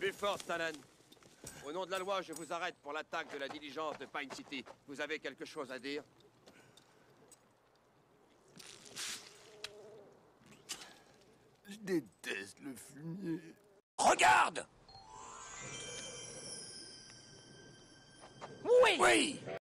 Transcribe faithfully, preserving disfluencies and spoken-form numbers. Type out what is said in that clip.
Plus fort, Stalan. Au nom de la loi, je vous arrête pour l'attaque de la diligence de Pine City. Vous avez quelque chose à dire? Je déteste le fumier. Regarde! Oui! Oui!